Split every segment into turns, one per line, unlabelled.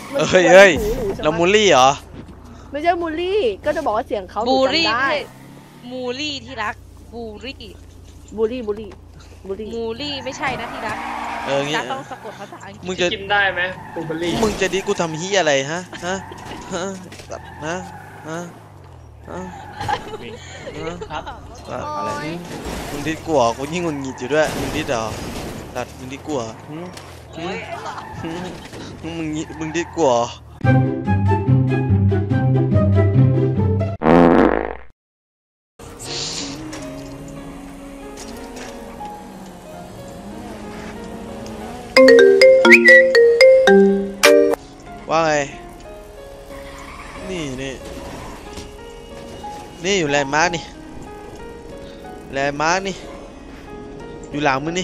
เฮ้ยเรามูลลี่เหรอ
ไม่ใช่มูลลี่ก็จะบอกว่าเสียงเขา
บูรี่ได้มูลี่ที่รักบูรี่ไม่ใช่นะที่รักจะต้องสะกดภาษาอังกฤษ
มึงจะ
กินได้ไหมบูเบอรี่
มึงจะดิกูทำฮียอะไรฮะอะไรมึงดิกูเหรอกูยิ่งงุนงิดอยู่ด้วยมึงดิเหรอตัดมึงดิกูเหรอมึงดิกูเหรอว่าไงนี่อยู่แลนด์มาร์กนี่อยู่หลังมึงนี่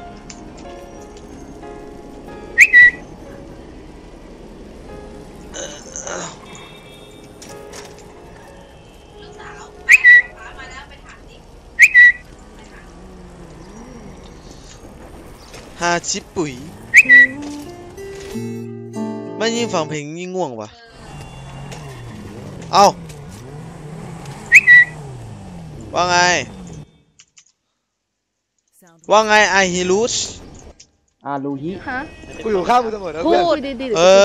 ชิปปุ๋ยไม่ยิ่งฟังเพลงยิ่งง่วงวะเอาว่าไงไอฮิรุส
ลูฮิ
ฮะ
กูอยู่ข้างมึงเสมอนะ
พูดดี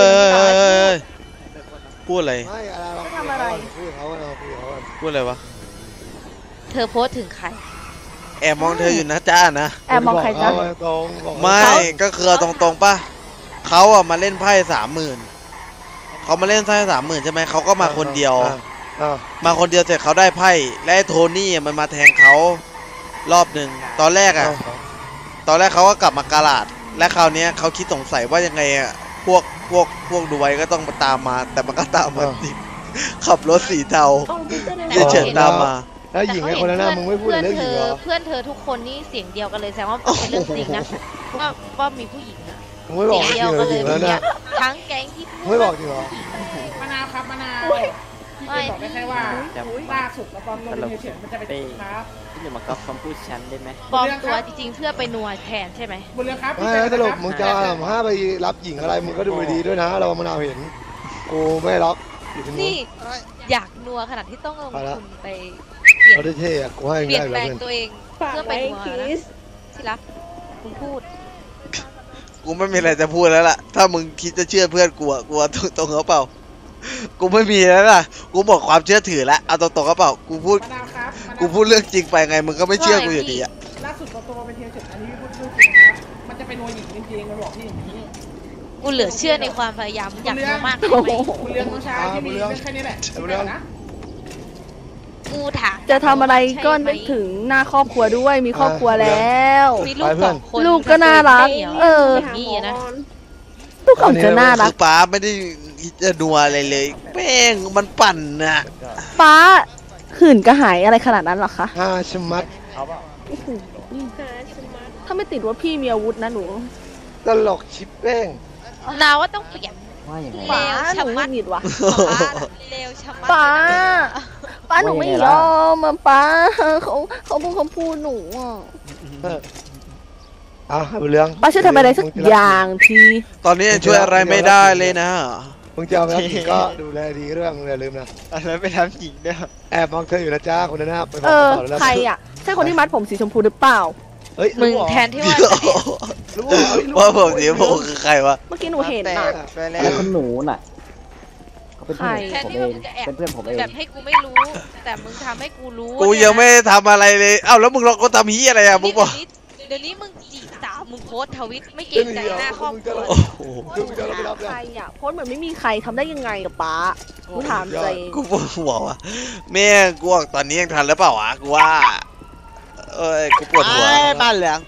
พูดอะไร
ไม่อะไร
ทำอะไร
พูดอะไรวะ
เธอโพสถึงใคร
แอบมองเธออยู่นะจ้านะ
แอบมองใครจ้า
ไม่ก็คือตรงป่ะเขาอะมาเล่นไพ่30,000เขามาเล่นไพ่30,000ใช่ไหมเขาก็มาคนเดียวเสร็จเขาได้ไพ่และโทนี่มันมาแทงเขารอบหนึ่งตอนแรกเขาก็กลับมากาลาดและคราวนี้เขาคิดสงสัยว่ายังไงอะพวกดูไว้ก็ต้องมาตามมาแต่มันก็ตามมาจริงขับรถสีเทาเฉินตามมา
แล้วหญิงไอ้คนนั้นมึงไม่พูดเรื่องหญิงเหรอ
เพื่อนเธอทุกคนนี่เสียงเดียวกันเลยแสดงว่าเป็นเรื่องจริงนะว่ามีผู้หญิงนะ
ไม่บอกจริงเหรอหญิงแล้วเนี่ย
ทั้งแก๊งที่
ไม่บอกจริงเหรอ
มะนาวครับมะนาวพี่บอกได้แค่ว่าล่าสุดแล้วตอนลงเฉยๆมันจะไปครับ
พี่อย่ามาก๊อปคำพูดฉันได้ไหม
ปลอมตัวจริงๆเพื่อไปนัวแทนใช่ไหม
บุญเรืองครับ
ไม่สรุปมึงจะห้าไปรับหญิงอะไรมึงก็ดูดีด้วยนะเรามะนาวเห็นกูไม่รับ
นี่อยากนัวขนาดที่ต้องลงทุนไป
เปลี่ยน
แปลงตัวเองเพื่อไปนัวนะที่รักคุณพูด
กูไม่มีอะไรจะพูดแล้วล่ะถ้ามึงคิดจะเชื่อเพื่อนกูตรงเขาเปล่ากูไม่มีแล้วล่ะกูบอกความเชื่อถือแล้วเอาตรงๆเขาเปล่ากูพูดเรื่องจริงไปไงมึงก็ไม่เชื่อกูอยู่ดีอะ
ล่าสุดตัวเป็นเทียร์เฉยอันนี้พูดเรื่องจริงนะมันจะเป็นนัวหญิงจริงๆมันบอกพี่อย่างนี้
กูเหลือเชื่อในความพยายามอยากนัวมากไหม
บุญเรืองน้องชายที่มีเรื่องแค่นี้แหละบุญเรืองนะ
กูถาม
จะทำอะไรก็นึกถึงหน้าครอบครัวด้วยมีครอบครัวแล้ว
มีลูก2 คน
ลูกก็น่ารัก
นี่นะ
ลูกของจะน่ารัก
คือป้าไม่ได้จะนัวอะไรเลยแป้งมันปั่นน่ะ
ป้าหื่นกระหายอะไรขนาดนั้นหรอคะ
ชมัด
ถ้าไม่ติดว่าพี่มีอาวุธนะหนู
ตลกชิปแป้ง
นาว่าต้องเปลี่ยน
ป้าหนูไม่มีดวะ
เลวชะมัด
ป้าหนูไม่ยอมป้าเขาพูดหนู
บุญเรือง
ป้าช่วยทำอะไรสักอย่างที
ตอนนี้ช่วยอะไรไม่ได้เลยนะ
มึงจะเอาไปทำหญิงก็ดูแลดีเรื่องมึงอย่าลืมนะ
อะไรไปทำหญิงเนี่ย
แอบมองเธออยู่นะจ้าคนนั้นนะ
ใครอ่ะใช่คนที่มัดผมสีชมพูหรือเปล่า
มึงแทนที่
ว่าผมสีชมพูคือใครวะ
เมื่อกี้หนูเห็นน่ะ
แล้วคนหนูน่ะ
เขาเป็นเพื่อนผมเองเป็นเพื่อนผมเองแบบให้กูไม่รู้แต่มึงทำให้กูรู้
กูยังไม่ทำอะไรเลยเอ้าแล้วมึงก็ทำฮียอะไรอ่ะมึงบอก
เดี๋ยวนี้มึงจีบสาวมึงโพสทวิตไม่เกรงใจหน้าครอบครัว
ใครอ่ะโพสเหมือนไม่มีใครทำได้ยังไงกับป้ากูถามใจ
กูบอกว่าแม่กูตอนนี้ยังทันหรือเปล่าวะกูว่ากูปวดหัว
บ้านเหลือง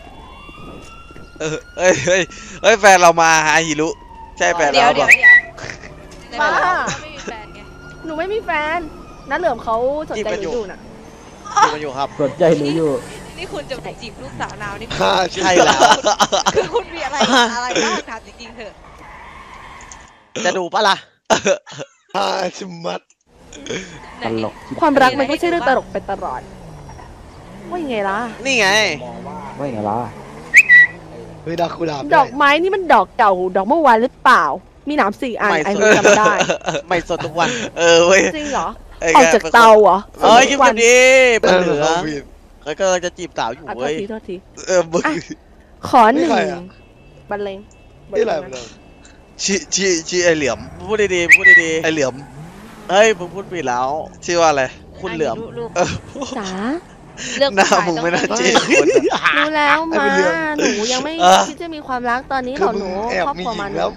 แฟนเรามาหาฮิรุใช่แฟนเรา
ป้าหนูไม่มีแฟนน้าเหลือมเขาสนใจหนูอยู่น่ะ
อยู่ครับสนใจหนูอยู่
นี่คุณจะจีบลูกสาวนาวนี่
ใช่แล้ว
คือคุณมีอะไรบ้างถามจริงๆเถอะ
จะดูปะล่ะ
ชมัด
ตลก
ความรักมันไม่ใช่เรื่องตลกไปตลอดว่ายังไงล่ะ
นี่ไง
ว่ายังไงล่ะ
ดอกกุหลาบ
ดอกไม้นี่มันดอกเก่าดอกเมื่อวานหรือเปล่ามีหนาม4 อันไอ้มึงจำได้
ไม่สดทุกวัน
เว้ย
จริงเหรอออกจากเตาเหรอ
เอ้ยกินคนดีมันเหลือเขาก็จะจีบสาวอยู่
โทษ
เว้ย
ทีโทษที
มึง
ขอ1บรรเลง
นี่อะไรมึง
ชื่อไอเหลี่ยมพูดดีๆพูดดีๆไอเหลี่ยมเฮ้ยมึงพูดผิดแล้วชื่อว่าอะไรคุณเหลี่ยม
จ๋า
หน้ามึงไม่น่าเจ๊คน
รู้แล้วมาหนูยังไม่คิดจะมีความรักตอนนี้
คือ
ห
มึ
นู
งแอบ
ครอบ
มี
ครัว
หญิ
มัน
งแล้ว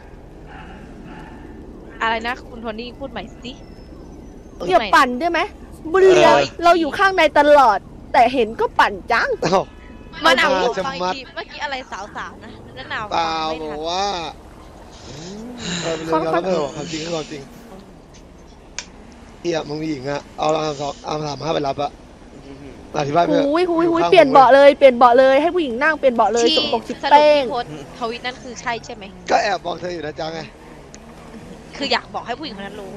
อะไรนะคุณโทนี่พูดใหม่สิ
อย่าปั่นได้ไหมเบื่อเราอยู่ข้างในตลอด แต่เห็นก็ปั่นจัง
อ้าว
มะนาว
เอา
พูด
จะ
ฟัง
มัด
อีกทีเมื่อกี้อะไรสาวๆนะมะนาว
เปล่า
ไม่
บ
ทั
อน กว่าเป็นเรื่องแล้วเออความจริงก็ความจริงเฮียมึงมีหญิงอะเอา35ไปรับอะอธิบายไป
หุยเปลี่ยนเบาะเลยเปลี่ยนเบาะเลยให้ผู้หญิงนั่งเปลี่ยนเบาะเลย
ที่
สกปรกสิ
สรุป
เป้ง
ที่โพสต์ทวิตนั่นคือใช่ใช่ไหม
ก็แอบบอกเธออยู่นะจ๊ะไง
คืออยากบอกให้ผู้หญิงคนนั้นรู้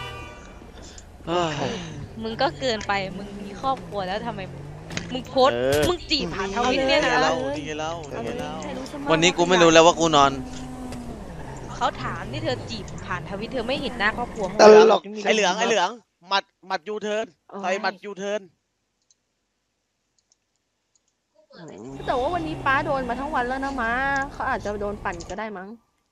มึงก็เกินไปมึงมีครอบครัวแล้วทำไมมึงโพสต์มึงจีบผ่านทวิตเนี่ยนะ
วันนี้กูไม่รู้แล้วว่ากูนอน
เขาถามที่เธอจีบผ่านทวิตเธอไม่เห็นหน้าครอบครัว
ตลก
ไอเหลืองหมัดยูเทิร์นใส่หมัดยูเทิร์น
แต่ว่าวันนี้ป้าโดนมาทั้งวันแล้วนะม้าเขาอาจจะโดนปั่นก็ได้มั้ง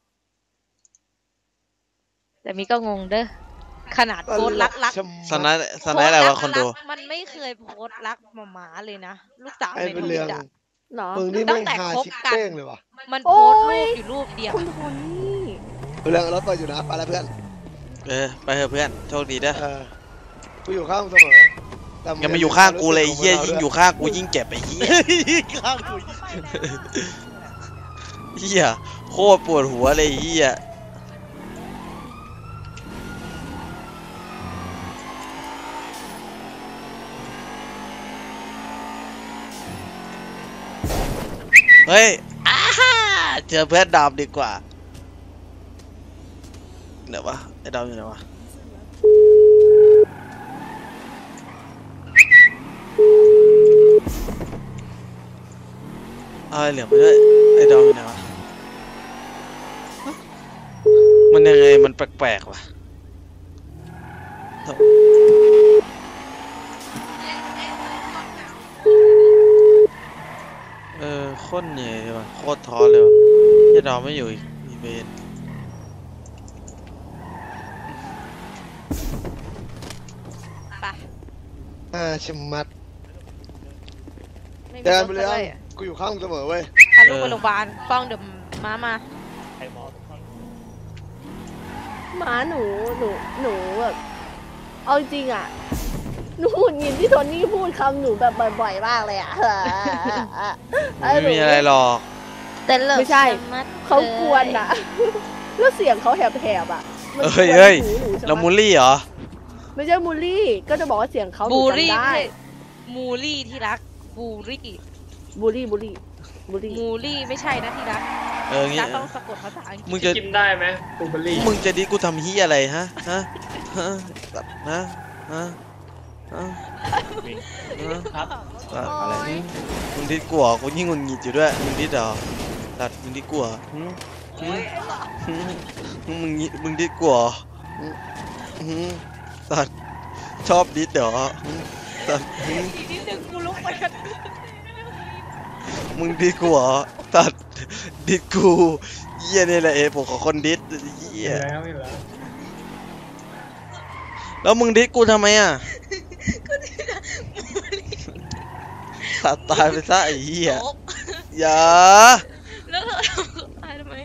แต่มีก็งงเด้อขนาดโพสต์รัก
สไนด์อะไรวะคนดู
มันไม่เคยโพสต์รักหมาเลยนะลูกสาว
ไอ้
ใน
เป็น
ทวิ
เรื่อ
ต
ง
อ่ะ
เหรอ
มึงนี่แม่งหาชิปเป้งเลยว่ะ
มันโพสต์รูปอยู่รูปเดียว
คุณโทนี่
เรื่องรถไปอยู่นะไปแล้วเพื่อน
ไปเถอะเพื่อนโชคดีเด้อ
กูอยู่ข้างเสมอ
ยังไม่อยู่ข้างกูเลยเฮียยิ่งอยู่ข้างกูยิ่งเจ็บไอ้เฮีย
ข้างกู
เฮียโคตรปวดหัวเลยเฮียเฮ้ยเจอเพื่อนดำดีกว่าเดี๋ยววะไอ้ดำอยู่ไหนวะเอาไอ้เหลือมไปด้วยไอ้ดำอยู่ไหนวะมันยังไงมันแปลกๆวะโคตรเหนื่อยเลยว่ะโคตรท้อเลยว่ะที่เราไม่อยู่อีเวน
ชิมมัด
ไม่มี
เดิน
รถ
ไปเลย
เลย
กูอยู่ข้างเสมอเว้ย
พาลูกไปโรงพยาบาลฟ้องเดี๋ยวมา
ม้าหนูแบบเอาจริงอ่ะหนูหงุดหงิดที่โทนี่พูดคำหนูแบบบ่อยๆมากเลยอ่ะ
ไม่มีอะไรหรอก
แต่เลิก
ไม่ใช่เขากวนอ่ะ แล้วเสียงเขาแหบๆอ่ะมันกวน
เฮ้ย
หูหนูใช่ไหม
เรามูลลี่เหรอ
ไม่ใช่มูลลี่ก็จะบอกว่าเสียงเขาหนู
บูรี่
จำได้
มูลี่ที่รักบูรี่
บูลลี่
มูลี่ไม่ใช่นะที่รัก
งี้
รักต้องสะกดภาษาอังกฤษ
มึงจะ
กินได้ไหมบลูเบอร์รี่
มึงจะดีกูทำฮียอะไรฮะ
ครับ
อะไรมึงดิดกลัวกูยิ่งงุนงิดอยู่ด้วยมึงดิดเหรอตัดมึงดิดกลัวมึงดิดกลัวตัดชอบดิดเหรอตัด
นิดนึงกูลุกไปกัน
มึงดิดกูเหรอตัดดิดกูเยี่ยนี่แหละผมขอคนดิดเยี่ย
แล้ว
แล้วมึงดิดกูทำไมอ่ะตัดตายไปซะไอ้เหี้ยอย่า
แล้วเธอตายทำไม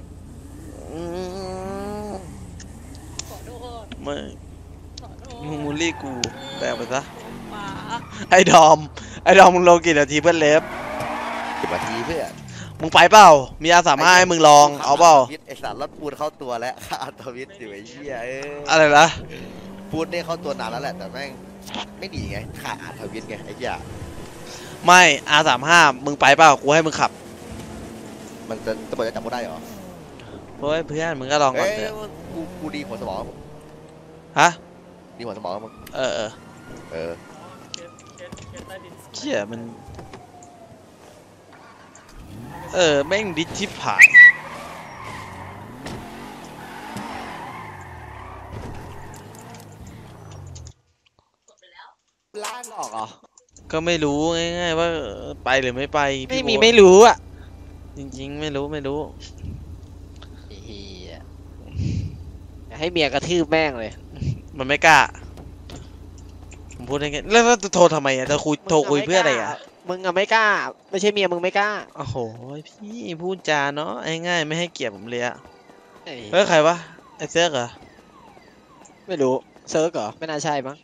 ขอโทษ
ไม่มึงมูลลี่กูแปลไปซะ
หมา
ไอ้ดอมมึงลงกี่นาทีเพื่อนเล็บ
10 นาทีเพื่อน
มึงไปเปล่ามีR35ให้มึงลองเอาเปล่า
ไอสารรถปูนเข้าตัวแล้วค่าอัตวิทย์อยู่ไอ้เหี้ย
อะไรนะ
ปูนเนี่ยเข้าตัวนานแล้วแหละแต่แม่งไม่ดีไงค่าอัตวิทย์ไงไอ้เหี้ย
ไม่ R35มึงไปเปล่ากูให้มึงขับ
มันจะตำรวจจะจับกูได้เหรอ
เฮ้ยเพื่อนมึงก็ลองก่อนเถอะ
กูดีหัวสมอง
ฮะ
ดีหัวสมองมึง
เออเชี่ยมันแม่งดิชิบหาย
ล้านหรอก
ก็ไม่รู้ง่ายๆว่าไปหรือไม่ไป
ไม่รู้อ่ะ
จริงๆไม่รู้
อยากให้เมียกระทืบแม่งเลย
มันไม่กล้าผมพูดได้ไงแล้วจะโทรทำไมอ่ะจะโทรคุยเพื่ออะไรอ่ะ
มึงอะไม่กล้าไม่ใช่เมียมึงไม่กล้า
โอ้โหพี่พูดจาเนาะง่ายๆไม่ให้เกียรติผมเลยอ่ะเฮ้ยใครวะไอ้เซิร์กเหรอ
ไม่รู้เซิร์กเหรอไม่น่าใช่มั้ง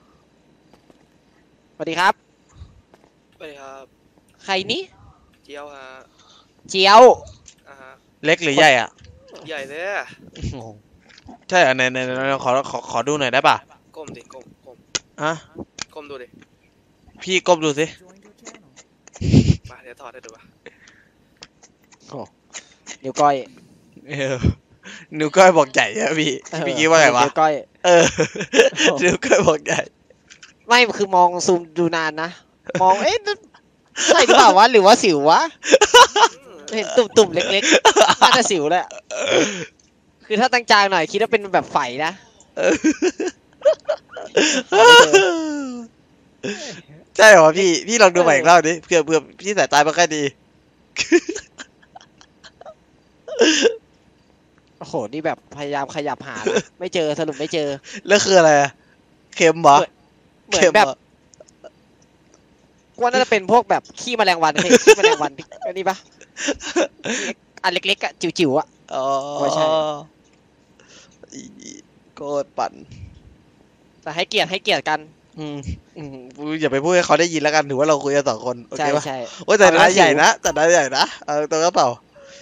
สวัสดีครับ
สวัสดีครับ
ใครนี่
เจียวฮะ
เจียว
เล็กหรือใหญ่อ่ะ
ใหญ่เลย
ใช่เหรอในขอดูหน่อยได้ป่ะ
ก้มดิก้ม
ฮะ
ก้มดูดิ
พี่ก้มดูสิ
มาเดี๋ยวถอดให้ดูป่ะ
นิ้วก้อย
นิ้วก้อยบอกใหญ่อะพี่คิดว่าไงวะ
นิ้วก้อย
นิ้วก้อยบอกใหญ่
ไม่คือมองซูมดูนานนะมองใช่หรือเปล่าวะหรือว่าสิววะเห็นตุ่มๆเล็กๆน่าจะสิวแหละคือถ้าตั้งใจหน่อยคิดว่าเป็นแบบไฝนะ
ใช่เหรอพี่ลองดูใหม่อีกรอบดิเผื่อพี่สายตาไม่ค่อยดี
โอ้โหนี่แบบพยายามขยับหาไม่เจอสรุปไม่เจอ
แล้วคืออะไรเค็มเหรอ
เหมือนแบบว่าน่าจะเป็นพวกแบบขี้แมลงวันขี้แมลงวันอันนี้ปะอันเล็กๆอะจิ๋วๆอะ
อ๋อใช่โกรธปั่น
แต่ให้เกียรติกัน
อย่าไปพูดให้เขาได้ยินแล้วกันถือว่าเราคุยกัน2 คนโอเคปะ
ใช่
โอ้แต่นายใหญ่นะตัวกระเป๋า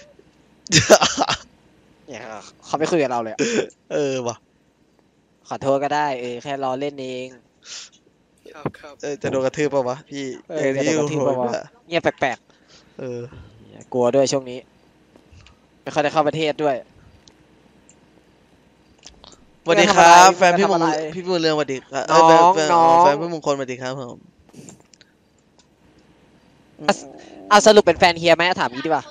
เนี่ยเขาไม่คุยกับเราเลย
ว่ะ
ขอโทษก็ได้แค่รอเล่นเอง
ครับ
จะโดนกระทืบป่ะวะพี่
จะโดนกระทืบป่ะวะเงียบแปลกๆกลัวด้วยช่วงนี้ไม่ค่อยได้เข้าประเทศด้วย
สวัสดีครับแฟนพี่บุญเรืองสวัสดีครับแฟนพี่มงคลสวัสดีครับผม
สรุปเป็นแฟนเฮียไหมถามงี้ดีกว่า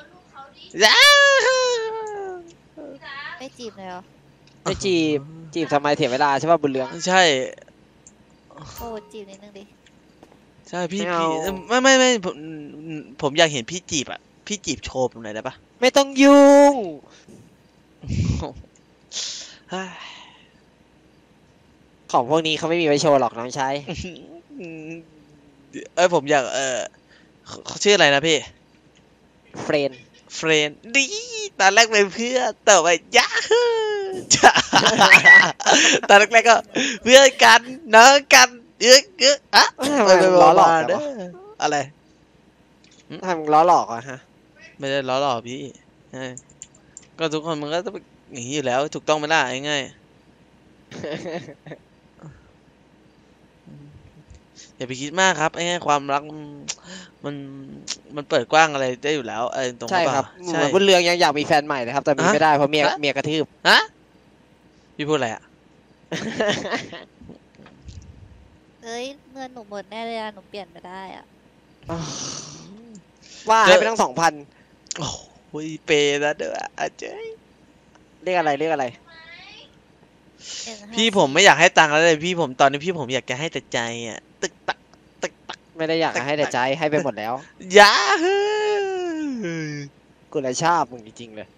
ไม่จีบเลยเหรอ
ไม่จีบทำไมเถียงเวลาใช่ป่ะบุญเรือง
ใช่
โอ้จีบนิดนึงดิ
ใช่พี่ไม่ผมอยากเห็นพี่จีบอ่ะพี่จีบโชว์ผมหน่อยได้ปะ
ไม่ต้องยุ่งของพวกนี้เขาไม่มีไว้โชว์หรอกน้องชาย
ผมอยากเขาชื่ออะไรนะพี่
เฟรน
ดีตอนแรกเป็นเพื่อนต่อไปยะตอนแรกก็เพื่อนกันน้องกันอะ
ล้อหลอก
อะไร
ทำล้อหลอกอะฮะ
ไม่ได้ล้อหลอกพี่ก็ทุกคนมันก็ต้องอย่างนี้อยู่แล้วถูกต้องไหมล่ะง่ายอย่าไปคิดมากครับความรักมันเปิดกว้างอะไรได้อยู่แล้วตรง
ใช่ครับเหมือนบุญเรืองยังอยากมีแฟนใหม่เลยครับแต่มีไม่ได้เพราะเมียกระทืบ
พี่พูดอะไรอ่ะ
เงินหนูหมดแน่เลยหนูเปลี่ยนไม่ได้อ่ะ
ว่าให้ไปตั้ง 2,000
โอ้ยเปย์นะเด้อเจ๊
เรียกอะไร
พี่ผมไม่อยากให้ตังค์แล้วเลยพี่ผมตอนนี้พี่ผมอยากจะให้แต่ใจอ่ะตึกตัก
ไม่ได้อยากให้แต่ใจให้ไปหมดแล้ว
ยา
กูเลยชอบมึงจริงๆเลย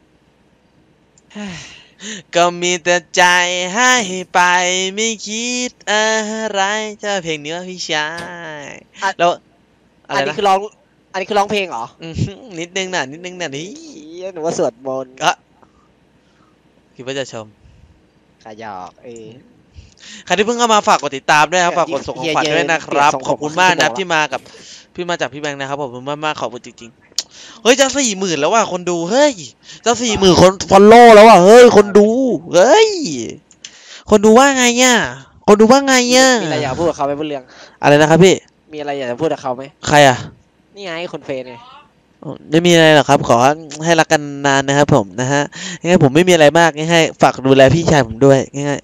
ก็มีแต่ใจให้ไปไม่คิดอะไรจะเพลงนี้ว่าพี่ชายแล้ว
อันนี้คือร้องเพลงเหรอ
นิดนึงน่ะนี่
หนูว่าสวดมนต์
คิดว่าจะชม
ขยอก
ใครที่เพิ่งเข้ามาฝากกดติดตามด้วยครับฝากกดส่งของขวัญด้วยนะครับขอบคุณมากนะที่มากับพี่มาจากพี่แบงค์นะครับขอบคุณมากขอบคุณจริงๆเฮ้ยจะ40,000แล้วว่ะคนดูเฮ้ยจะ40,000คนฟอลโล่แล้วว่ะเฮ้ยคนดูเฮ้ยคนดูว่าไงเนี่ยคนดูว่าไงเนี่ย
มีอะไรอยากพูดกับเขาไหมบุญเรือง
อะไรนะครับพี่
มีอะไรอยากจะพูดกับเขาไหม
ใครอ่ะ
นี่ไงคนเฟนไง
ไม่มีอะไรหรอกครับขอให้รักกันนานนะครับผมนะฮะง่ายผมไม่มีอะไรมากง่ายฝากดูแลพี่ชายผมด้วยง่าย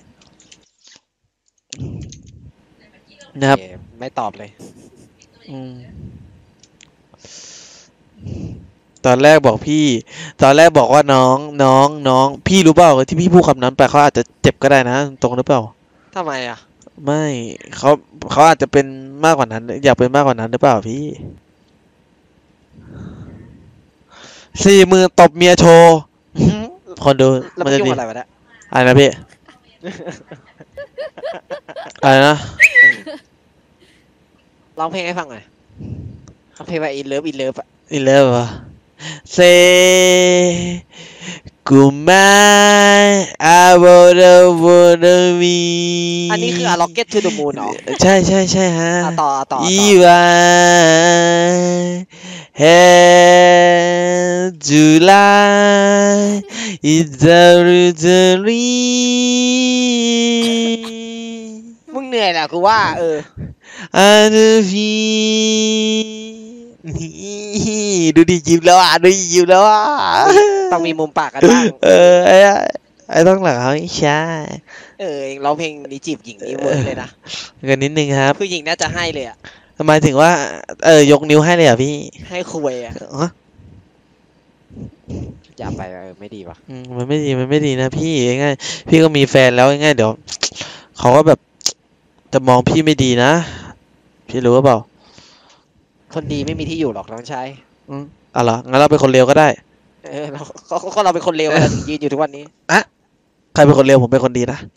นะครับ
ไม่ตอบเลย
ตอนแรกบอกว่าน้องพี่รู้เปล่าที่พี่พูดคำนั้นไปเขาอาจจะเจ็บก็ได้นะตรงหรือเปล่า
ทำไมอ่ะ
ไม่เขาอาจจะเป็นมากกว่านั้น อยากเป็นมากกว่านั้นหรือเปล่าพี่40,000ตบเมียโชว์คนดู
แล้ว
มั
มัน น
จะ
ยุ่
ดี
งอะไรวะเนี่ย
อะไรนะพี่ อะไรนะ
ร้องเพลงให้ฟังหน่อยร้องเพลงว่าอินเลิฟอะ
อีเลิฟเหรอเซกูไม่ I wanna be
อันนี้คือ A Rocket to the Moon เหรอ
ใช่ฮะ
ต่อ
อีวาเฮจูไลอิซารุจารี
มึงเหนื่อยแหละกูว่า
อันฟีดูดิยิ้มแล้วยิ้มแล้ว
ต้องมีมุมปากกันบ้าง
ไอ้ต้องหลังเขาใช่
เองร้องเพลงนี้จีบหญิงนี่เวิร์กเลยนะ
กันนิดนึงครับ
ผู้หญิงน่าจะให้เลยอ่ะ
ทำไมถึงว่ายกนิ้วให้เลยอ่ะพี่
ให้คุยอ่ะอย่าไปไม่ดีป่ะ
มันไม่ดีนะพี่ง่ายพี่ก็มีแฟนแล้วง่ายเดี๋ยวเขาก็แบบจะมองพี่ไม่ดีนะพี่รู้หรือเปล่า
คนดีไม่มีที่อยู่หรอกน้องชาย
เหรองั้นเราเป็นคนเลวก็ได้
เราเป็นคนเลวยืนอยู่ทุกวันนี้
ใครเป็นคนเลวผมเป็นคนดีนะ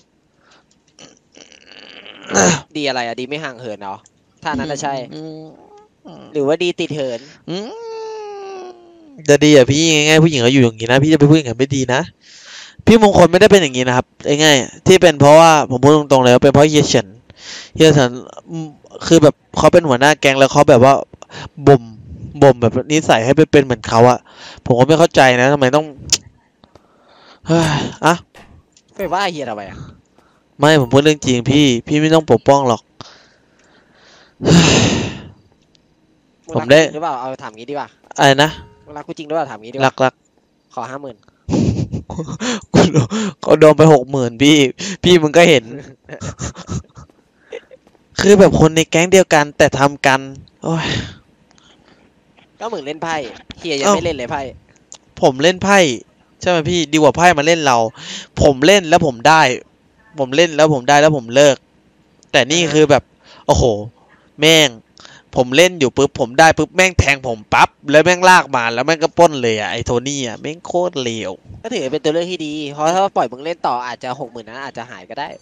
ดีอะไรดีไม่ห่างเหินเนาะถ้านั้นจะใช่หรือว่าดีติดเหิน
จะดีอ่ะพี่ง่ายผู้หญิงเขาอยู่อย่างนี้นะพี่จะไปพูดอย่างนั้นไม่ดีนะพี่มงคลไม่ได้เป็นอย่างนี้นะครับง่ายที่เป็นเพราะว่าผมพูดตรงๆเลยว่าเป็นเพราะเฮียเฉินคือแบบเขาเป็นหัวหน้าแก๊งแล้วเขาแบบว่าบ่มแบบนิสัยให้เป็นเหมือนเขาอะผมก็ไม่เข้าใจนะทำไมต้อง
ไปว่าเฮียทำไมอะ
ไม่ผมพูดเรื่องจริงพี่ไม่ต้องปกป้องหรอกผมได้
หรือเปล่าเอาถามงี้ดีกว่า
อะไรนะ
รักกูจริงหรือเปล่าถามงี้ดีกว่า
รัก
ขอ 50,000
เขาโดนไป60,000พี่มึงก็เห็นคือแบบคนในแก๊งเดียวกันแต่ทำกันโอ้ย
ก็เหมือนเล่นไพ่เฮียยังไม่เล่นเลยไพ่
ผมเล่นไพ่ใช่ไหมพี่ดีกว่าไพ่มาเล่นเราผมเล่นแล้วผมได้แล้วผมเลิกแต่นี่คือแบบโอ้โหแม่งผมเล่นอยู่ปุ๊บผมได้ปุ๊บแม่งแทงผมปั๊บแล้วแม่งลากมาแล้วแม่งก็ปล้นเลยอ่ะไอ้โทนี่อ่ะแม่งโคตรเลว
ก็ถือเป็นตัวเลือกที่ดีเพราะถ้าปล่อยมึงเล่นต่ออาจจะ60,000นั้นอาจจะหายก็ได้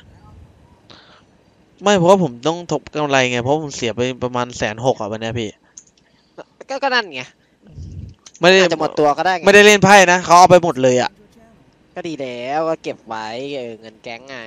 ไม่เพราะว่าผมต้องทบกำไรไงเพราะผมเสียไปประมาณ160,000อ่ะวันนี้พี่
ก็นั่นไง
ไม่ได้
จะหมดตัวก็ได้
ไม่ได้เล่นไพ่นะเขาเอาไปหมดเลยอ่ะ
ก็ดีแล้วก็เก็บไว้เงินแก๊งไง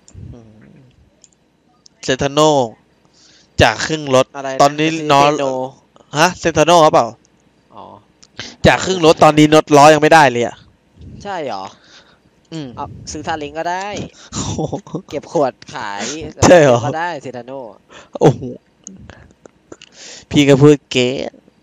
เซนทาโนจากครึ่งรถตอนนี้นอนเซนทาโนเขาเปล่าจากครึ่งรถตอนนี้รถล้อยังไม่ได้เลยอ่ะ
ใช่หรอเอาซื้อซาเล้งก็ได้เก็บขวดขาย
ใช่หรอ
ก็ได้เซนทาโน
โอ้โหพี่ก็พูดเก๋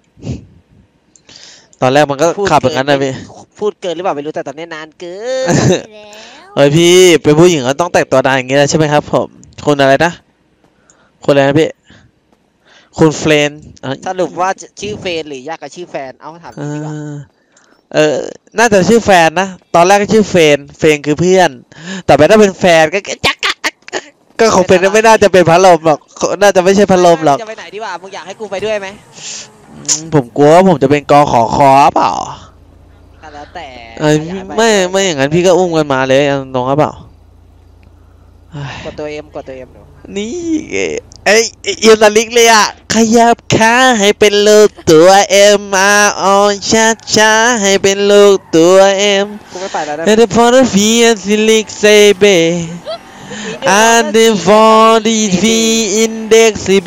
ตอนแรกมันก็ขับอย่างนั้นนะพี่
พูดเกินหรือเปล่าไม่รู้แต่ตอนนี้นานเกิน
เฮ้ยพี่เป็นผู้หญิงก็ต้องแต่งตัวนานอย่างนี้แล้วใช่ไหมครับผมคนอะไรนะคนอะไรนะพี่คุณเฟรน
สรุปว่าชื่อเฟรนหรือยากกับชื่อแฟนเอาถามดีกว่า
น่าจะชื่อแฟนนะตอนแรกก็ชื่อเฟรนคือเพื่อนแต่ไปถ้าเป็นแฟนก็คงเป็นไม่น่าจะเป็นพัดลมหรอกน่าจะไม่ใช่พัดลมหรอก
จะไปไหนดีกว่ามึงอยากให้กูไปด้วยไหม
ผมกลัวว่าผมจะเป็นกขอคอเปล่า
แล้วแต่
ไม่อย่างนั้นพี่ก็อุ้มกันมาเลยตรงครับเปล่าก
ดตัวเอ็มหนู
นี่ไอเอียนลิกเลยอ่ะขยับขาให้เป็นลูกตัวเอ็มมาออนช้าให้เป็นลูกตัวเอ็ม
กูไม่ไปแล้วนะ
แต่พอร์ฟีอันซิลิกเซเบand the 40 index เบ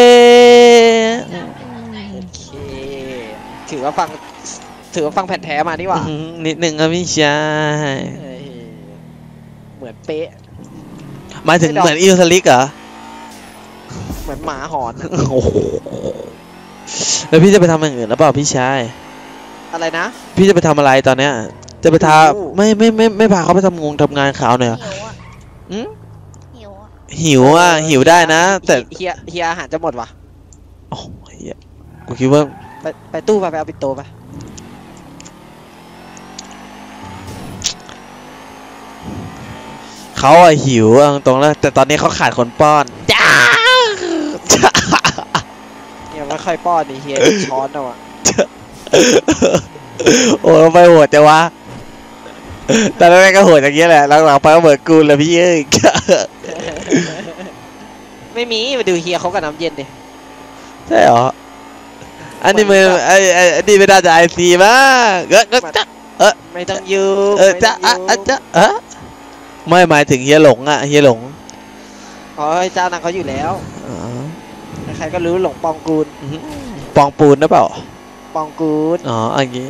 ถือว่าฟังแผ่นแท้มาดีกว่า
นิดนึงครับพี่ชาย
เหมือนเป๊ะ
หมายถึงเหมือนอิลสลิกเหรอ
เหมือนหมาหอน
โอ้โหแล้วพี่จะไปทำอย่างอื่นหรือเปล่าพี่ชาย
อะไรนะ
พี่จะไปทำอะไรตอนเนี้ยจะไปทาไม่พาเขาไปทำงานข่าวหน่อยหิวได้นะแต่
เฮียอาหารจะหมดวะ
โอ้เฮียกูคิดว่า
ไปตู้ไปเอาปิโตไป
ขเขาอะหิวเอาตรงแล้วแต่ตอนนี้เขาขาดคนป้อนจ้า
เนี่ยไม่ค่อยป้อนนี่เฮียช้อนเอาอะ
โอ้ทำไมโหดจังวะตอนแรกก็โหดอย่างเงี้ยแหละหลังๆไปก็เหมือนกูเลยพี่เอ้ย
ไม่มีมาดูเฮียเขากับน้ำเย็นดิ
ใช่เหรออันนี้มันอันนี้ไม่น่าจะไอซีมั้งก็จะ
ไม่ต้องยืม
จะจะไม่หมายถึงเฮียหลงอะเฮียหลง
อ๋อเจ้านางเขาอยู่แล้วใครก็รู้หลงปองกูล
ปองปูนหรือเปล่า
ปองกูล
อ๋ออย่างงี้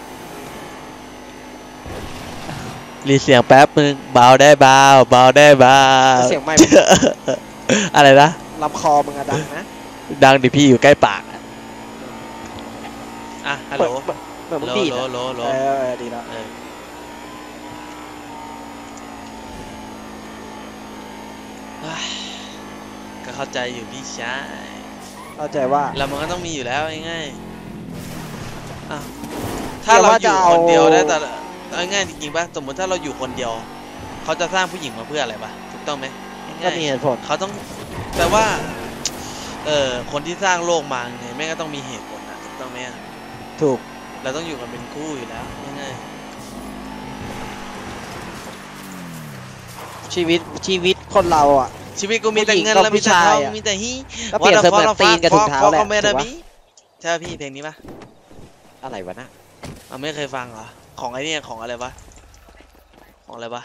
รีเสียงแป๊บนึงเบาได้เบาเบาได้เบา
เสียงไม่
อะไรนะ
ลำคอมึงอะดังนะ
ดังดิพี่อยู่ใกล้ปากอ่ะฮัลโหล
เหมือนมึงดีดอะ
โหล
ดีแล้ว
ก็เข้าใจอยู่พี่ชาย
เข้าใจว่า
แล้วมันก็ต้องมีอยู่แล้วง่ายๆอ่ะถ้าเราอยู่คนเดียวได้แต่ง่ายจริงๆป่ะสมมติถ้าเราอยู่คนเดียวเขาจะสร้างผู้หญิงมาเพื่ออะไรป่ะถูกต้องไหม
ก็มีเหตุผล
เขาต้องแต่ว่าคนที่สร้างโลกมาเนี่ยแม่งก็ต้องมีเหตุผลนะถูกต้องไหม
ถูก
เราต้องอยู่กันเป็นคู่อยู่แล้วง่าย
ชีวิตคนเราอ่ะ
ๆชีวิตกูมีแต่เงินแล้วมีแต่ทองมีแต่ฮี
ก็เปรียบเสมือนตีนกับถุงเท้าแหละ
ก็ไม่ได้
ถูกปะ
พี่ใช่พี่เพลงนี้ป่ะ
อะไรวะนะ
ไม่เคยฟังเหรอของไอ้นี่ของอะไรวะของอะไรวะ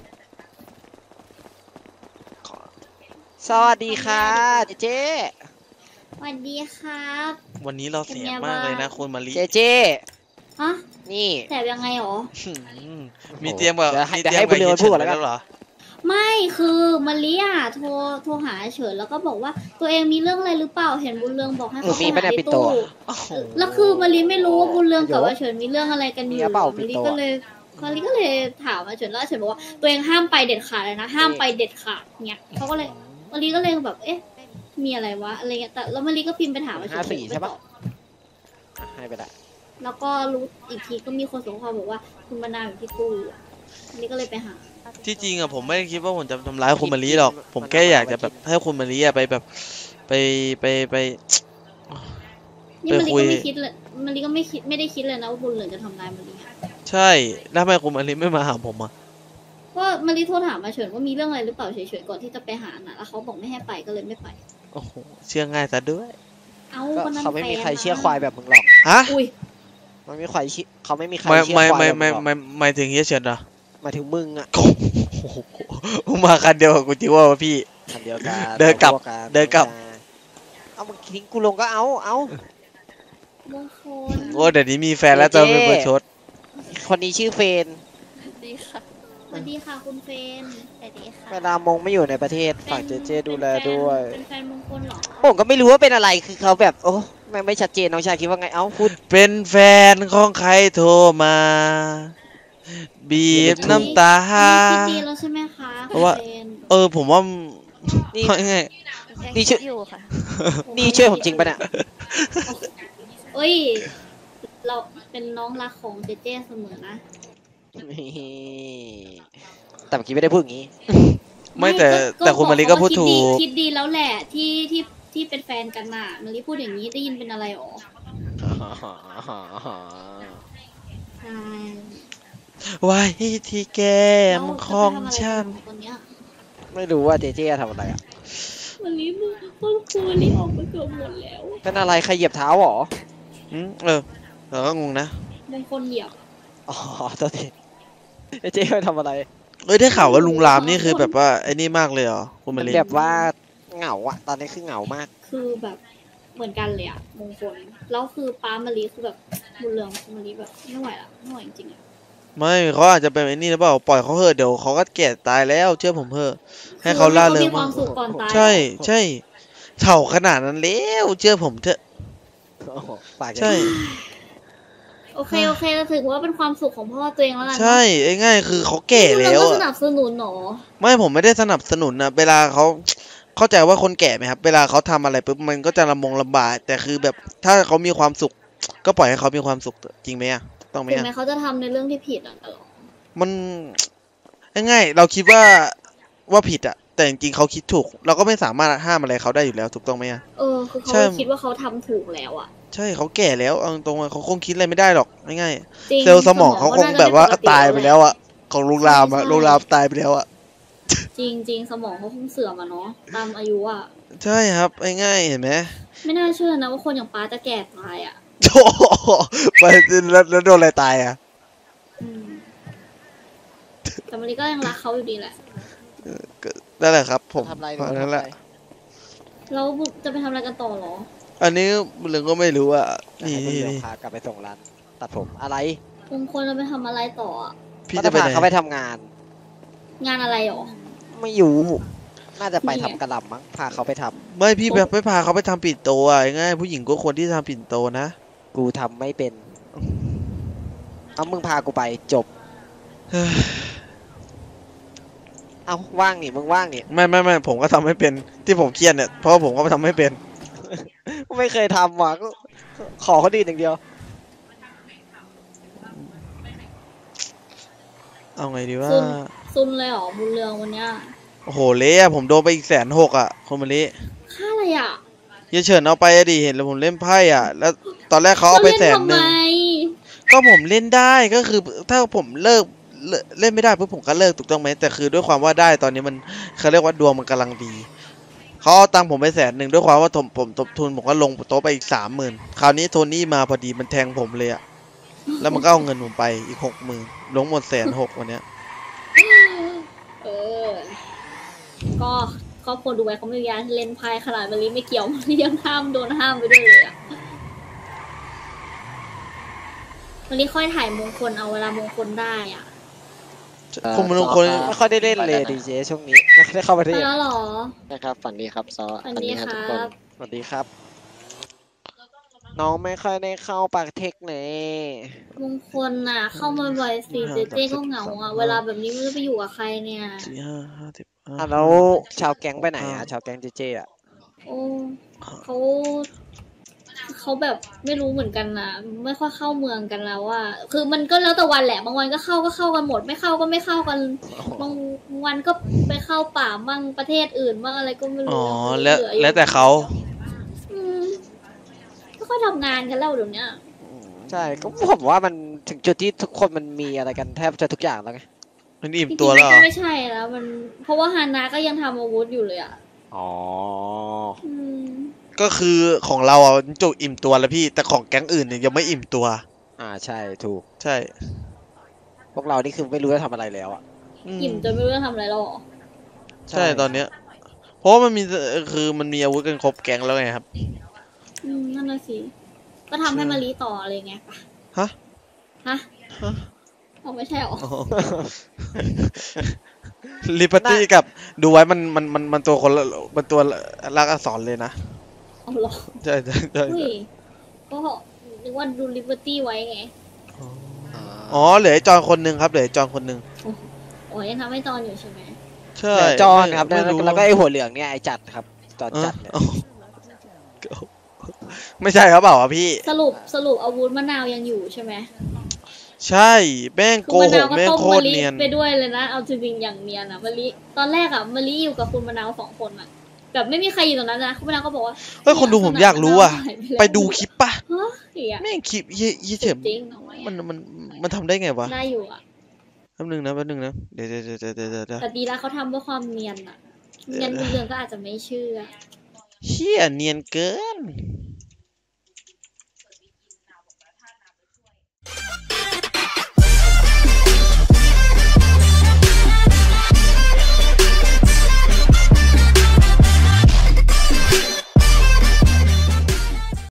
สวัสดีค่ะเจ๊
สวัสดีครับ
วันนี้เราเสียมากเลยนะคุณมาลิ
เจ๊
ฮะ
นี่
แต่ยังไงหรอ
มีเตรียมกับ
เดี๋ยวให้บุญเรือนพูดก่อนแล้วกัน
เหรอ
ไม่คือมาริอ่ะโทรหาเฉินแล้วก็บอกว่าตัวเองมีเรื่องอะไรหรือเปล่าเห็นบุญเรืองบอกให้เขาไปหาในตู้แล้วคือมาริไม่รู้ว่าบุญเรืองกับอาเฉินมีเรื่องอะไรกันอยู่มาริก็เลยถามอาเฉินแล้วอาเฉินบอกว่าตัวเองห้ามไปเด็ดขาดเลยนะห้ามไปเด็ดขาดเนี่ยเขาก็เลยมาริก็เลยแบบเอ๊ะมีอะไรวะอะไรเงี้ยแต่แล้วมาริก็พิมพ์ไปถามอาเฉิน
54ใช่ปะให้ไปได้
แล้วก็รู้อีกทีก็มีคนส่งข้อความบอกว่าคุณมานาวอยู่ที่ตู้อยู่อันนี้ก็เลยไปหา
ที่จริงอะผมไม่ได้คิดว่าผมจะทำร้ายคุณมาลิหรอกผมแค่อยากจะแบบให้คุณมาลิอะไปแบบไป
นี่มันลีก็ไม่คิดเลยมันลีก็ไม่ได้คิดเลยนะว่าบุญเหลืองจะทำร้ายมันลี
ใช่แล้วทำไมคุณมาลิไม่มาหาผมอะ
ก็มันลีโทรถามมาเฉินว่ามีเรื่องอะไรหรือเปล่าเฉยๆก่อนที่จะไปหาน่ะแล้วเขาบอกไม่ให้ไปก็เลยไม่ไป
โอ้โหเชื่อง่ายซะด้วย
เอาคนนั้น
เขาไม่มีใครเชื่อควายแบบมึงหรอก
ฮะ
อุ้ย
มันไม่ใครเขาไม่มีใคร
ไม่
เชื่อควายแบบมึงหรอก
ไม่ถึงเฮียเฉินเหรอ
หมายถึงมึงอะ
โอ้โหมาคันเดียวกับกูจิว่าวะพี่
คันเดียวกัน
เดินกลับ
เอามึงทิ้งกูลงก็เอา
มงคล
โอ้เดี๋ยวนี้มีแฟนแล้วจะเป็นประชด
คนนี้ชื่อเฟน
ดีค่ะ
สวัสดีค่ะคุณเฟน
สวัสดีค่ะ
เวลามงไม่อยู่ในประเทศฝากเจดูแลด้วย
เป็นแฟนมงคลเหรอ
ผมก็ไม่รู้ว่าเป็นอะไรคือเขาแบบโอ้ไม่ชัดเจนน้องชายคิดว่าไงเอ้าพูด
เป็นแฟนของใครโทรมา บีบน้ำตา
คิดดีแล้วใช่ไหมคะ
เพราะว่า
คุณฟน
ผมว่า
นี่
ไง
นี่ช่วย
อยู่ค่ะ
นี่ช่วยผมจริงปะเนี่ย
เอ้ยเราเป็นน้องรักของเจเจเสมอนะ
แต่เมื่อกี้ไม่ได้พูดอย่างนี้
ไม่แต่คุณมาริก็พูดถูก
คิดดีแล้วแหละที่เป็นแฟนกันน่ะมาริพูดอย่างนี้ได้ยินเป็นอะไรหรอใช่
ไว้ที่แก้มของฉัน
ตอนเนี้ย
ไม่รู้ว่าเจเจทำอะไรอ่ะ
มาริมึงต้นครูนี่ออกมาเกือบหมดแล้ว
เป็นอะไรใครเหยียบเท้าหรอ
เราก็งงนะ
มงคลเหยียบ
อ๋อตัวทีเจเจไปทำอะไร
ได้ข่าวว่าลุงรามนี่คือแบบว่าไอ้นี่มากเลยเหรอคุณมาริ
แบบว่าเหงาอะตอนนี้คือเหงามาก
คือแบบเหมือนกันเลยอะมงคลแล้วคือป้ามาริคือแบบบุญเรืองมาริแบบไม่ไหวละไม่ไหวจริงๆอะ
ไม่เขาอาจจะเป็นไอ้นี่หรือเปล่าปล่อยเขาเถอะเดี๋ยวเขาก็แก่ตายแล้วเชื่อผมเถอะให้เขาล่าเริง
มีความสุขก่อนตาย
ใช่เถ่าขนาดนั้นแล้วเชื่อผมเถอะ
ปาก
ใช่
โอเคเราถือว่าเป็นความสุขของพ่อตัวเองแล้วกัน
ใช่ไอ้ง่ายคือเขาแก่
บุญเรื
แล้
อง
ว
ก็ส
อะ
นับสนุนหนอ
ไม่ผมไม่ได้สนับสนุนนะเวลาเขาเข้าใจว่าคนแก่ไหมครับเวลาเขาทำอะไรปุ๊บมันก็จะลำบากแต่คือแบบถ้าเขามีความสุข ก็ปล่อยให้เขามีความสุขเถอะจริงไหมอะต้องไหม
ถึง
อะ
แม้เขาจะทำในเรื่องที่ผิดอะ
มันง่ายๆเราคิดว่าว่าผิดอะแต่จริงๆเขาคิดถูก เราก็ไม่สามารถห้ามอะไรเขาได้อยู่แล้วถูกต้องไหมอะ
คือเขาคิดว่าเขาทำถูกแล้วอะ
ใช่เขาแก่แล้วเอาตรงๆเขาคงคิดอะไรไม่ได้หรอกง่าย
จริง
ๆเซลล์สมองเขาคงแบบว่าตายไปแล้วอะของลุงรามอะลุงรามตายไปแล้วอะ
จริงสมองเขาคงเสื่อมอะเนาะตามอายุอะ
ใช่ครับง่ายๆเห็นไหม
ไม่น่าเชื่อนะว่าคนอย่างป้าจะแก่ตายอะ
โธ่ไปแล้วโดนอะไรตายอะ
แต่มารีก็ยังรักเขาอยู่ดีแหละ
นั่นแหละครับผม
ทำไร
นั่นแหละ
แล้วจะไปทำอะไรกันต่อหรอ
อันนี้ลุงก็ไม่รู้อะนี่
ให้บุญเรืองพากลับไปส่งร้านตัดผมอะไร
มงคลเราไปทำอะไรต่ออะ
พี่
ก็
จะ
จะ
ไป
พา
ไหน
เขาไปทำงาน
งานอะไรหรอ
ไม่อยู่น่าจะไปทำกระหล่ำมั้งพาเขาไปทำ
ไม่พี่แบบไม่พาเขาไปทำปิ่นโตอะง่ายผู้หญิงก็ควรที่จะทำปิ่นโตนะ
กูทำไม่เป็นเอามึงพากูไปจบ เอาว่างนี่มึงว่างนี่
ไม่ผมก็ทำไม่เป็นที่ผมเครียดเนี่ยเพราะว่าผมก็ทำไม่เป็น
ไม่เคยทำว่ะก็ขอเขาดีอย่างเดียว
เอาไงดีว่า
ซุนเลยหรอบุญเรืองวันเนี้ย
โอ้โหเละอะผมโดนไปอีก160,000อะคนมาเละ
ค่าอะไรอะ
เยเฉินเอาไปอะดิเห็นแล้วผมเล่นไพ่อะแล้วตอนแรกเขาเอาไป100,000 ก็ผมเล่นได้ก็คือถ้าผมเล่นไม่ได้ปุ๊บผมก็เลิกถูกต้องไหมแต่คือด้วยความว่าได้ตอนนี้มันเขาเรียกว่าดวงมันกำลังดีเขาเอาตังค์ผมไป100,000ด้วยความว่าผมทบทุนผมก็ลงโต๊ะไปอีก30,000คราวนี้โทนี่มาพอดีมันแทงผมเลยอะแล้วมันก็เอาเงินผมไปอีก60,000ลงหมด160,000วันเนี้ย
ก็ครอบครัวดูไว้เขาไม่มียาเล่นไพ่ขนาดมารีไม่เกี่ยวมารียังโดนห้ามไปด้วยเลยอะมารีค่อยถ่ายมงคลเอาเวลามงคลได้อ่ะ
ผมเป็นคน
ไม่ค่อยได้เล่นเลยดีเจช่วงนี้ไม่ได้เข้าประเท
ไป
ศ
แล้วเหรอ
นะครับฝันดีครับซอ
อันนี้ค
ทุ
รั
กคน
บ
สวัสดีครับ น้องไม่ค่อยได้เข้าปากเทคเลย
มงคลน่ะ เข้ามาบ่อยสิเจเจก็เหงาอ่ะ เวลาแบบนี้ไม่รู้ไปอยู่กับใครเนี่ย
อ่ะแล้วชาวแก๊งไปไหนอ่ะชาวแก๊งเจเจอ่ะ
โอ้เขาแบบไม่รู้เหมือนกันนะไม่ค่อยเข้าเมืองกันแล้วอ่ะคือมันก็แล้วแต่วันแหละบางวันก็เข้ากันหมดไม่เข้าก็ไม่เข้ากันบางวันก็ไปเข้าป่ามั่งประเทศอื่นมั่งอะไรก็ไม่รู้
อ๋อแล้วแต่เขา
ไม่ค่อยทำงานกันแล้วเดี๋ยวนี้
ใช่ก็ผมว่ามันถึงจุดที่ทุกคนมันมีอะไรกันแทบจะทุกอย่างแล้วไง
มันอิ่มตัวแล้ว
ไม่ใช่แล้วมันเพราะว่าฮานาก็ยังทำอาวุธอยู่เลยอ่ะ
อ๋อ
ก็คือของเราอ่ะจุกอิ่มตัวแล้วพี่แต่ของแก๊งอื่นเนี่ยยังไม่อิ่มตัว
ใช่ถูก
ใช่
พวกเรานี่คือไม่รู้จะทำอะไรแล้วอ่ะ
อิ่มจนไม่รู้จะทำอะไรแล้วหรอ
ใช่ตอนเนี้ยเพราะว่ามันมีคือมันมีอาวุธกันครบแก๊งแล้วไงครับ
นั่นน่ะสิก็ทำให้มารีต่ออะไรไงปะฮะเอาไม่ใช่หรอ
ลิเบอร์ตี้กับดูไว้มันตัวคนละมันตัวลักษณ์อักษรเลยนะ
เอาหรอ
ใช่
ก็นึกว่าดูลิเบอร์ตี้ไว้ไง
อ๋อเหลือไอ้จอนคนหนึ่งครับเหลือไอ้จอนคนหนึ่ง
โอ้ยยังทำให้จอนอยู่ใช่ไหม
ใช่
จอนครับแล้วก็ไอ้หัวเหลืองเนี่ยไอ้จัดครับจอนจัดเนี่ย
ไม่ใช่ครับเปล่าพี่
สรุปอาวุธมะนาวยังอยู่ใช่ไหม
ใช่แม่งโกหกแม่งโคตรเนียน
ไปด้วยเลยนะเอาจริงๆอย่างเนียนอ่ะมะลิตอนแรกอ่ะมะลิอยู่กับคุณมะนาว2 คนอ่ะแบบไม่มีใครอยู่ตรงนั้นนะคุณมะนาวก็บอกว่า
เฮ้ยคนดูผมอยากรู้อ่ะไปดูคลิปป่ะ
ฮะ
แม่งคลิปยี่เฉมมันทำได้ไงวะ
ได้อยู่อ่ะ
แป๊บนึงนะเดี๋ยว
แต่ดีแล้วเขาทำเพื่อความเนียนอ่ะเนียนเรื่องก็อาจจะไม่เชื่อ
เฮียเนียนเกิน